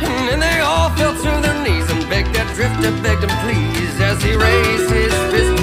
And then they all fell to their knees and begged that drifter, begged him please, as he raised his fist